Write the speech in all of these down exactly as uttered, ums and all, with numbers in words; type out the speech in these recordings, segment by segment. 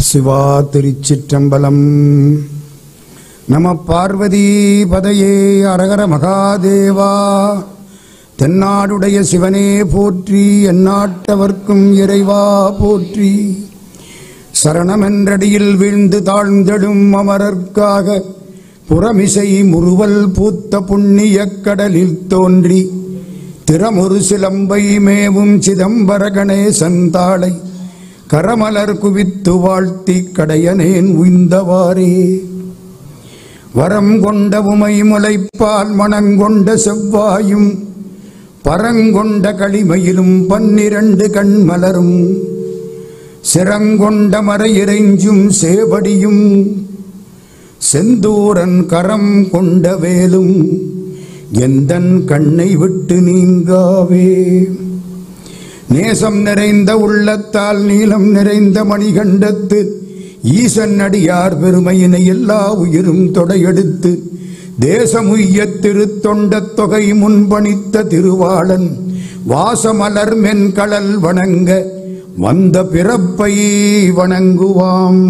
சிவா திருச்சிற்றம்பலம். நம பார்வதி பதையே அரகர மகாதேவா. தென்னாடுடைய சிவனே போற்றி, எந்நாட்டவர்க்கும் இறைவா போற்றி. சரணமென்றடியில் வீழ்ந்து தாழ்ந்தெடும் அமரர்க்காக புறமிசை முறுவல் பூத்த புண்ணிய கடலில் தோன்றி திறமொரு சிலம்பை மேவும் சிதம்பர கணேசன் தாளை கரமலர் குவித்து வாழ்த்தி கடையனேன் உய்ந்தவாறே. வரம் கொண்ட உமை முளைப்பால் மணங்கொண்ட செவ்வாயும் பரங்கொண்ட களிமையிலும் பன்னிரண்டு கண்மலரும் சிறங்கொண்ட மறையிறைஞ்சும் சேவடியும் செந்தூரன் கரம் கொண்ட வேலும் எந்தன் கண்ணை விட்டு நீங்காவே. நேசம் நிறைந்த உள்ளத்தால் நீளம் நிறைந்த மணிகண்டத்து ஈசன் அடியார் பெருமையினை எல்லா உயிரும் தொடையெடுத்து தேசமுய்ய திருத்தொண்ட தொகை முன்பணித்த திருவாளன் வாசமலர் மென்கடல் வணங்க வந்த பிறப்பை வணங்குவாம்.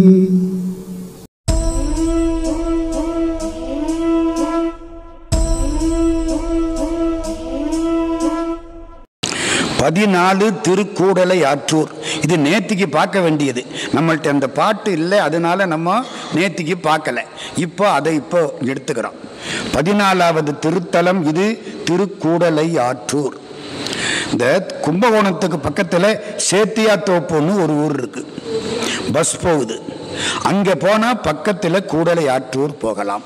பதினாலு திருக்கூடலை ஆற்றூர். இது நேத்திக்கு பார்க்க வேண்டியது, நம்மள்ட்ட அந்த பாட்டு இல்லை, அதனால நம்ம நேத்திக்கு பார்க்கல. இப்போ அதை இப்போ எடுத்துக்கிறோம். பதினாலாவது திருத்தலம் இது திருக்கூடலை ஆற்றூர். இந்த கும்பகோணத்துக்கு பக்கத்தில் சேத்தியாத்தோப்புன்னு ஒரு ஊர் இருக்கு, பஸ் போகுது. அங்கே போனால் பக்கத்தில் கூடலை ஆற்றூர் போகலாம்.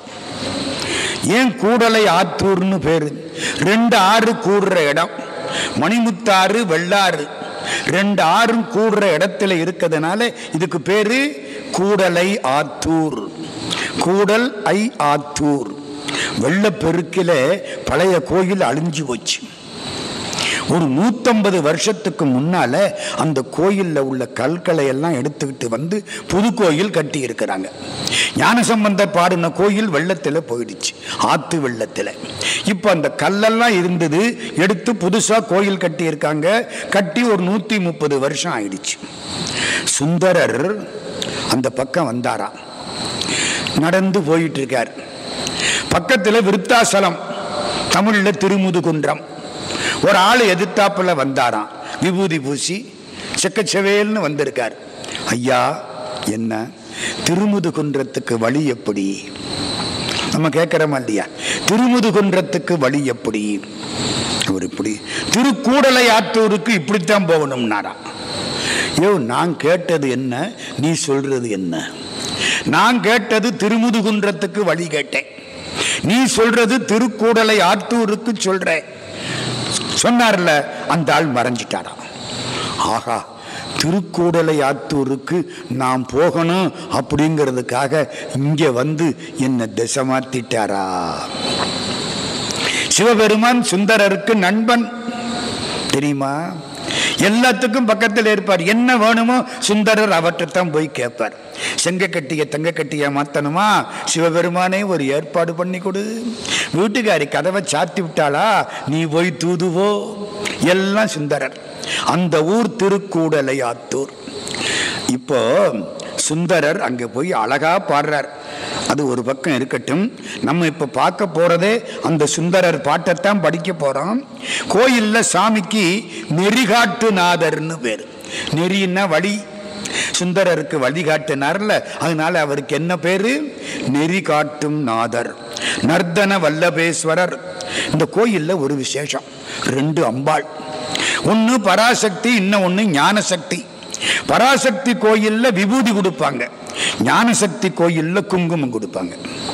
ஏன் கூடலை ஆற்றூர்னு பேரு? ரெண்டு ஆறு கூடுற இடம், மணிமுத்தாறு வெள்ளாறு, ரெண்டு ஆறும் கூடுற இடத்துல இருக்கிறதுனால இதுக்கு பேரு கூடலை ஆத்தூர். கூடல் ஐ ஆத்தூர். வெள்ளப்பெருக்கில பழைய கோயில் அழிஞ்சு போச்சு. ஒரு நூத்தம்பது வருஷத்துக்கு முன்னால அந்த கோயில்ல உள்ள கற்களை எல்லாம் எடுத்துக்கிட்டு வந்து புது கோயில் கட்டி இருக்கிறாங்க. ஞானசம்பந்தர் பாடின கோயில் வெள்ளத்துல போயிடுச்சு, ஆத்து வெள்ளத்துல. இப்ப அந்த கல்லெல்லாம் இருந்தது, எடுத்து புதுசா கோயில் கட்டி இருக்காங்க. கட்டி ஒரு நூத்தி முப்பது வருஷம் ஆயிடுச்சு. சுந்தரர் அந்த பக்கம் வந்தாரா, நடந்து போயிட்டு இருக்கார். பக்கத்துல விருத்தாசலம், தமிழ்ல திருமுதுகுன்றம். ஒரு ஆள் எதிர்த்தாப்புல வந்தாராம், விபூதி பூசி செக்கச்சவேல்னு வந்திருக்கார். ஐயா, என்ன திருமுதுகுன்றத்துக்கு வழி எப்படி? நம்ம கேட்கிறோமா இல்லையா? திருமுதுகுன்றத்துக்கு வழி எப்படி? அவர் இப்படி திருக்கூடலை ஆற்றூருக்கு இப்படித்தான் போகணும்னாரா. யோ, நான் கேட்டது என்ன, நீ சொல்றது என்ன? நான் கேட்டது திருமுதுகுன்றத்துக்கு வழி கேட்டேன், நீ சொல்றது திருக்கூடலை ஆற்றூருக்கு சொல்ற. சொன்னார்ல, அந்த ஆள் மறைஞ்சிட்டாரா. ஆகா, திருக்கூடலை ஆத்தூருக்கு நாம் போகணும் அப்படிங்கிறதுக்காக இங்க வந்து என்ன திசை மாத்திட்டாரா. சிவபெருமான் சுந்தரருக்கு நண்பன் தெரியுமா? எல்லாத்துக்கும் பக்கத்தில் இருப்பார். என்ன வேணுமோ சுந்தரர் அவற்றைத்தான் போய் கேட்பார். செங்க கட்டிய தங்க கட்டிய மாத்தணுமா, சிவபெருமானே ஒரு ஏற்பாடு பண்ணி கொடு. வீட்டுக்காரி கதவை சாத்தி விட்டாளா, நீ போய் தூதுவோ. எல்லாம் சுந்தரர். அந்த ஊர் திருக்கூடலை ஆத்தூர். இப்போ சுந்தரர் அங்கே போய் அழகா பாடுறார். அது ஒரு பக்கம் இருக்கட்டும், நம்ம இப்ப பார்க்க போறதே அந்த சுந்தரர் பாட்டைத்தான் படிக்க போறோம். கோயில்ல சாமிக்கு நெறிகாட்டு நாதர்னு பேரு. நெறின்னா வழி, சுந்தரருக்கு வழிகாட்டினார்ல, அதனால அவருக்கு என்ன பேரு? நெறி காட்டும் நாதர், நர்தன வல்லபேஸ்வரர். இந்த கோயில்ல ஒரு விசேஷம், ரெண்டு அம்பாள், ஒன்னு பராசக்தி, இன்னும் ஒன்னு ஞானசக்தி. பராசக்தி கோயில்ல விபூதி கொடுப்பாங்க, ஞானசக்தி கோயில்ல குங்குமம் கொடுப்பாங்க.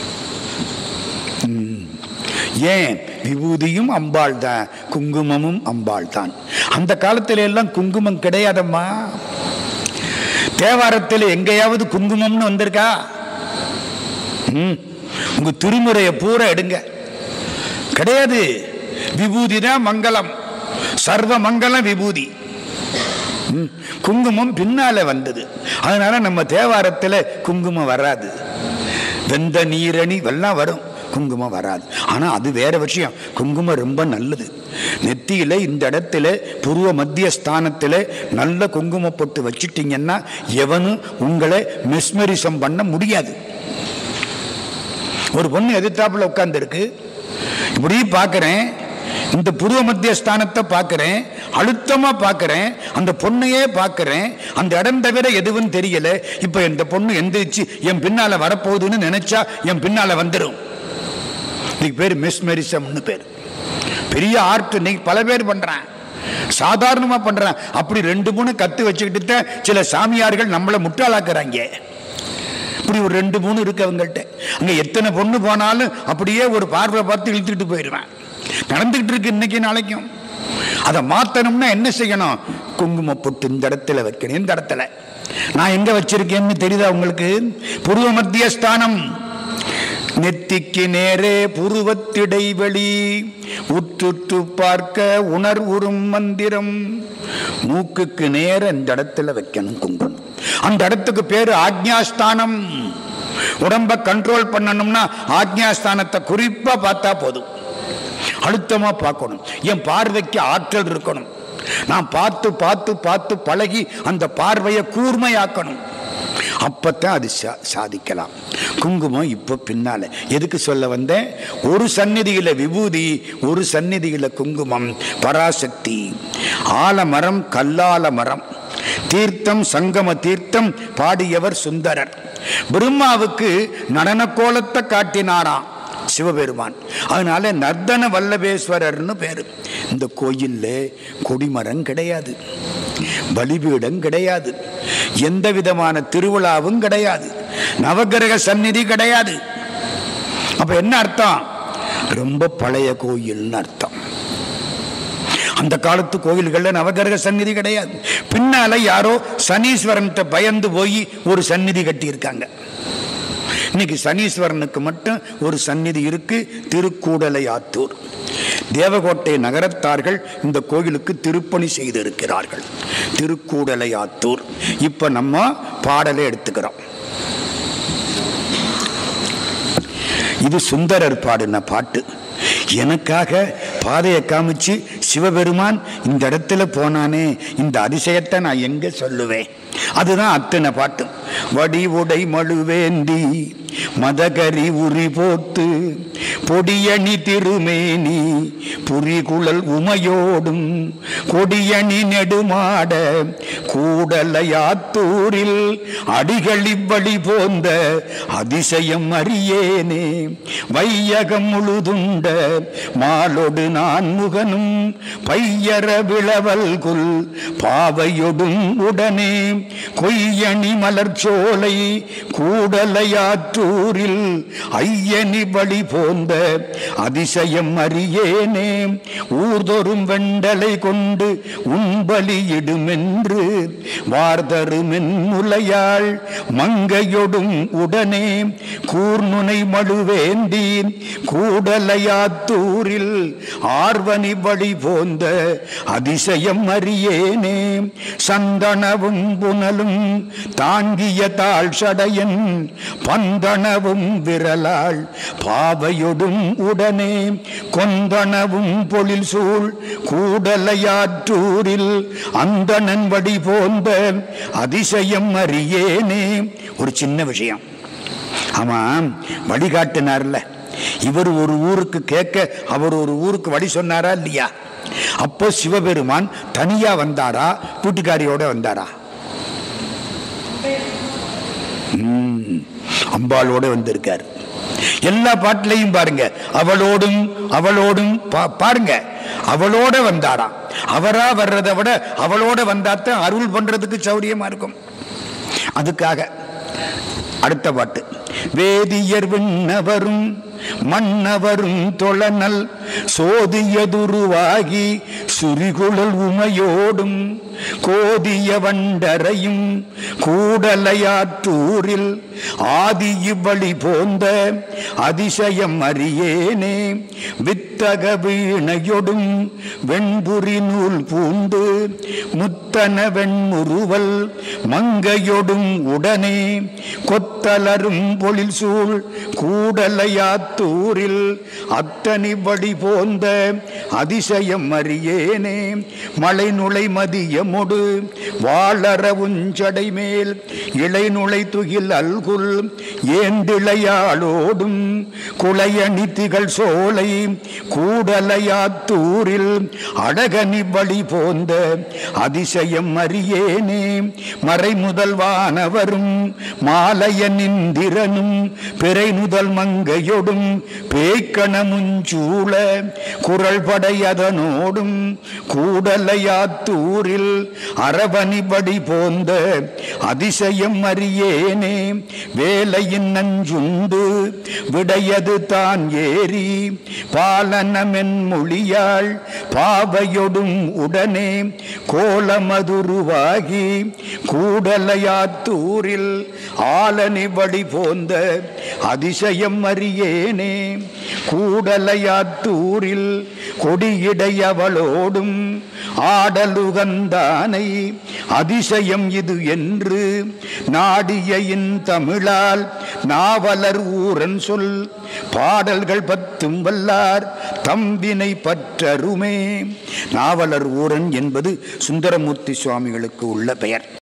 ஏன்? விபூதியும் அம்பாள் தான், குங்குமமும் அம்பாள் தான். அந்த காலத்தில எல்லாம் குங்குமம் கிடையாதம்மா. தேவாரத்தில் எங்கேயாவது குங்குமம்னு வந்திருக்கா? உங்க திருமுறையை பூரா எடுங்க, கிடையாது. விபூதி தான் மங்களம், சர்வ மங்களம் விபூதி. குங்குமம் பின்னால வந்தது, அதனால நம்ம தேவாரத்தில் குங்குமம் வராது. வெந்த நீரணி எல்லாம் வரும், குங்குமம் வராது. ஆனால் அது வேற விஷயம். குங்குமம் ரொம்ப நல்லது. நெத்தியில இந்த இடத்துல புருவ மத்திய ஸ்தானத்தில் நல்ல குங்குமம் போட்டு வச்சிட்டீங்கன்னா எவனும் உங்களை மெஸ்மரிசம் பண்ண முடியாது. ஒரு பொண்ணு எதிர்த்தாப்புல உட்கார்ந்து இருக்கு, இப்படி பார்க்கிறேன், இந்த புருவ மத்திய ஸ்தானத்தை பார்க்கிறேன், அழுத்தமா பார்க்கிறேன், அந்த பொண்ணையே பார்க்கிறேன், அந்த இடம் தவிர எதுவும் தெரியல. இப்ப இந்த பொண்ணு எந்திரிச்சு என் பின்னால வரப்போகுதுன்னு நினைச்சா என் பின்னால வந்துடும். இதுக்கு பேர் மெஸ்மரிசம்னு பேர். பெரிய ஆர்ட் இன்னைக்கு பல பேர் பண்றான், சாதாரணமா பண்றான். அப்படி ரெண்டு மூணு கத்து வச்சுக்கிட்டு தான் சில சாமியார்கள் நம்மளை முட்டாளாக்குறாங்க. இப்படி ஒரு ரெண்டு மூணு இருக்கு அவங்கள்ட்ட. அங்க எத்தனை பொண்ணு போனாலும் அப்படியே ஒரு பார்வை பார்த்து இழுத்துக்கிட்டு போயிடுவேன். நடந்துகிட்டு இருக்கு இன்னைக்கு நாளைக்கும். அதை மாத்தணும்னா என்ன செய்யணும்? குங்குமம் போட்டு இந்த இடத்துல வைக்கணும். இந்த இடத்துல நான் எங்க வச்சிருக்கேன்னு தெரியுதா உங்களுக்கு? புருவ மத்திய ஸ்தானம். நெத்திக்கு நேரே புருவத்திடைவெளி, உற்றுத்து பார்க்க உணர்வுறும் மந்திரம். மூக்குக்கு நேர இந்த இடத்துல வைக்கணும் குங்குமம். அந்த இடத்துக்கு பேரு ஆக்ஞாஸ்தானம். உடம்ப கண்ட்ரோல் பண்ணணும்னா ஆக்ஞாஸ்தானத்தை குறிப்பா பார்த்தா போதும். அழுத்தமா பார்க்கணும். என் பார்வைக்கு ஆற்றல் இருக்கணும். நான் பார்த்து பார்த்து பார்த்து பழகி அந்த பார்வையை கூர்மையாக்கணும். அப்பத்தான் அது சாதிக்கலாம். குங்குமம் இப்ப பின்னால எதுக்கு சொல்ல வந்தேன்? ஒரு சந்நிதியில விபூதி, ஒரு சந்நிதியில குங்குமம். பராசக்தி. ஆலமரம் கல்லால மரம், தீர்த்தம் சங்கம தீர்த்தம் பாடியவர் சுந்தரர். பிரம்மாவுக்கு நடன கோலத்தை காட்டினாராம் சிவபெருமான். அதனால நர்தன வல்லபேஸ்வரர்னு பேரு. இந்த கோயில்ல கொடிமரம் கிடையாது, பலிபீடம் கிடையாது, எந்த விதமான திருவிழாவும் கிடையாது, நவகிரக சந்நிதி கிடையாது. அப்ப என்ன அர்த்தம்? ரொம்ப பழைய கோயில்னு அர்த்தம். அந்த காலத்து கோயில்கள்ல நவகிரக சந்நிதி கிடையாது. பின்னால யாரோ சனீஸ்வரன் பயந்து போய் ஒரு சந்நிதி கட்டி இருக்காங்க. இன்னைக்கு சனீஸ்வரனுக்கு மட்டும் ஒரு சந்நிதி இருக்கு, திருக்கூடலையாத்தூர். தேவகோட்டை நகரத்தார்கள் இந்த கோயிலுக்கு திருப்பணி செய்திருக்கிறார்கள். திருக்கூடலையாத்தூர். இப்ப நம்ம பாடலை எடுத்துக்கிறோம். இது சுந்தரர் பாடின பாட்டு. எனக்காக பாதையை காமிச்சு சிவபெருமான் இந்த இடத்துல போனானே, இந்த அதிசயத்தை நான் எங்க சொல்லுவேன்? அதுதான் அத்தனை பாட்டு. வடி உடை மழுவேந்தி மதகரி உரி போத்து பொடியணி திருமேனி புரிகுழல் உமையோடும் கொடியணி நெடுமாட கூடலையாத்தூரில் அடிகளிவ்வழி போந்த அதிசயம் அறியேனே. வையகம் முழுதுண்ட மாலொடு நான் முகனும் பையர விளவல்குல் பாவையொடும் உடனே கொய்யணி மலர்ச்சோலை கூடலையாற்றூரில் ஐயனி வழி போந்த அதிசயம் அறியேனே. ஊர்தொரும் வெண்டலை கொண்டு உண்பலியிடுமென்று வார்தருமென் முலையாள் மங்கையொடும் உடனே கூர்நுனை மழுவேந்தி கூடலையாத்தூரில் ஆர்வனி வழி போந்த அதிசயம் அறியேனே. சந்தனவும் புனலும் தாங்கிய தாழ் சடையன் பந்தனவும் விரலாள் பாவையொடும் உடனே கொந்தனவும் பொழில் சூழ் கூடலையாற்றூரில் அந்தணன் வடி போந்த அதிசயம் அறியேனே. ஒரு சின்ன விஷயம். ஆமா, வழிகாட்டினார்ல இவர், ஒரு ஊருக்கு கேட்க அவர் ஒரு ஊருக்கு வழி சொன்னாரா இல்லையா? அப்போ சிவபெருமான் தனியா வந்தாரா, கூட்டுக்காரியோட வந்தாரா? அம்பாளோட வந்திருக்கார். எல்லா பாட்டிலையும் பாருங்க, அவளோடும் அவளோடும் பாருங்க, அவளோட வந்தாரா. அவரா வர்றதை விட அவளோட வந்தாத்தான் அருள் பண்றதுக்கு சௌரியமா இருக்கும். அதுக்காக அடுத்த பாட்டு. வேதியர் விண்ணவரும் மன்னவரும் தொழனல் சோதியதுருவாகி சுரிகுழல் உமையோடும் கோதிய வண்டரையும் கூடலையாற்றூரில் ஆதி இவ்வழி போந்த அதிசயம் அறியேனே. வித் வித்தக வீணையொடும் வெண்புரி நூல் பூண்டு முத்தன வெண்முறுவல் மங்கையொடும் உடனே கொத்தலரும் பொழில் சூழ் கூடலையாத்தூரில் அத்தனி வடி போந்த அதிசயம் அறியேனே. மலை நுழை மதியமொடு வாளர உஞ்சடை மேல் இளை நுழை துகில் அல்குல் ஏந்திளையாளோடும் குளையணி திகழ் சோலை கூடலையாத்தூரில் அழகனி வழி போந்த அதிசயம் அறியேனே. மறை முதல் வானவரும் மாலைய நிந்திரனும் பிறை முதல் மங்கையொடும் பேய்க்கணமுஞ்சூள குரல் படையதனோடும் கூடலையாத்தூரில் அரவணிபடி போந்த அதிசயம் அறியேனே. வேலையின் நஞ்சுண்டு விடையது தான் ஏறி பாலனமென் மொழியாள் பாவையொடும் உடனே கோலமதுருவாகி கூடலையாத்தூரில் ஆலனி வழி போந்த அதிசயம் அறியேனே. கூடலையாத்தூரில் கொடியிடையவளோடும் ஆடலுகந்தானை அதிசயம் இது என்று நாடியின் தமிழால் நாவலர் ஊரன் சொல் பாடல்கள் பத்தும் வல்லார் தம்பினை பற்றருமே. நாவலர் ஊரன் என்பது சுந்தரமூர்த்தி சுவாமிகளுக்கு உள்ள பெயர்.